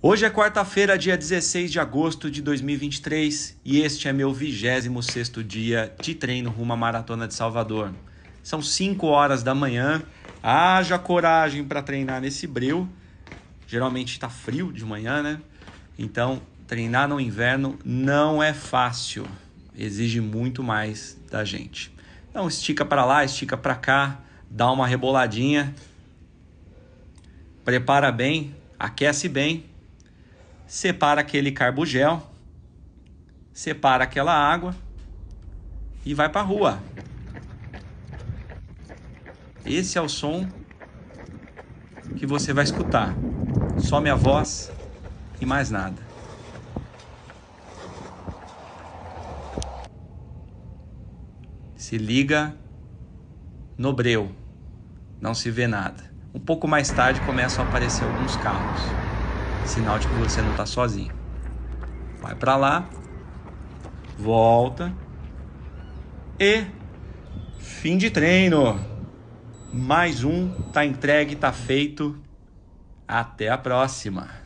Hoje é quarta-feira, dia 16 de agosto de 2023 e este é meu 26º dia de treino rumo à Maratona de Salvador. São 5 horas da manhã, haja coragem para treinar nesse breu. Geralmente está frio de manhã, né? Então, treinar no inverno não é fácil, exige muito mais da gente. Então, estica para lá, estica para cá, dá uma reboladinha, prepara bem, aquece bem. Separa aquele carbogel, separa aquela água e vai para a rua. Esse é o som que você vai escutar. Só minha voz e mais nada. Se liga no breu, não se vê nada. Um pouco mais tarde começam a aparecer alguns carros. Sinal de que você não está sozinho. Vai para lá, volta e fim de treino. Mais um, tá entregue, tá feito. Até a próxima.